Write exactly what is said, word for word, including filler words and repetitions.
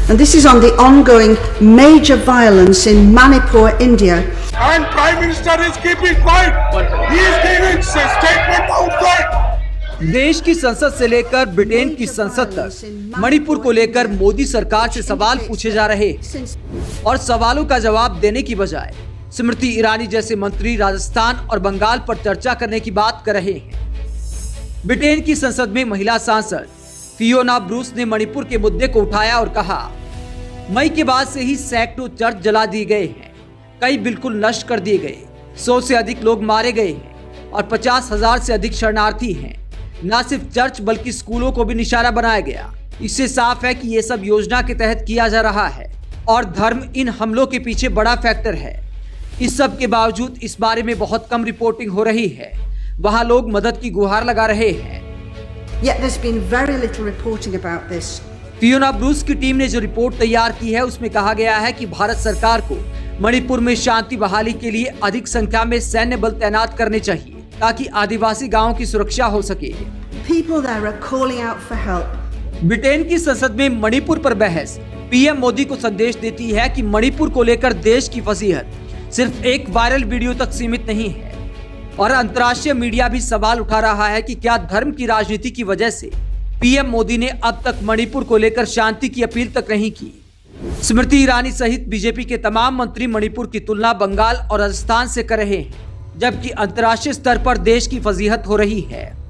And this is on the ongoing major violence in Manipur, India. And Prime Minister is keeping quiet. He is giving statement outside. देश की संसद से लेकर Britain की संसद तक मणिपुर को लेकर मोदी सरकार से सवाल पूछे जा रहे हैं और सवालों का जवाब देने की बजाय स्मृति ईरानी जैसे मंत्री राजस्थान और बंगाल पर चर्चा करने की बात कर रहे हैं। ब्रिटेन की संसद में महिला सांसद फियोना ब्रूस ने मणिपुर के मुद्दे को उठाया और कहा, मई के बाद से ही सैकड़ों चर्च जला दिए गए हैं, कई बिल्कुल नष्ट कर दिए गए, सौ से अधिक लोग मारे गए हैं और पचास हजार से अधिक शरणार्थी हैं। न सिर्फ चर्च बल्कि स्कूलों को भी निशाना बनाया गया। इससे साफ है कि ये सब योजना के तहत किया जा रहा है और धर्म इन हमलों के पीछे बड़ा फैक्टर है। इस सब के बावजूद इस बारे में बहुत कम रिपोर्टिंग हो रही है। वहाँ लोग मदद की गुहार लगा रहे हैं। Yet there's been very little reporting about this. Fiona Bruce की टीम ने जो रिपोर्ट तैयार की है उसमें कहा गया है कि भारत सरकार को मणिपुर में शांति बहाली के लिए अधिक संख्या में सैन्य बल तैनात करने चाहिए ताकि आदिवासी गांवों की सुरक्षा हो सके। People there are calling out for help. Britain की संसद में मणिपुर पर बहस पीएम मोदी को संदेश देती है कि मणिपुर को लेकर देश की फजीहत सिर्फ एक वायरल वीडियो तक सीमित नहीं है और अंतर्राष्ट्रीय मीडिया भी सवाल उठा रहा है कि क्या धर्म की राजनीति की वजह से पीएम मोदी ने अब तक मणिपुर को लेकर शांति की अपील तक नहीं की। स्मृति ईरानी सहित बीजेपी के तमाम मंत्री मणिपुर की तुलना बंगाल और राजस्थान से कर रहे हैं, जबकि अंतर्राष्ट्रीय स्तर पर देश की फजीहत हो रही है।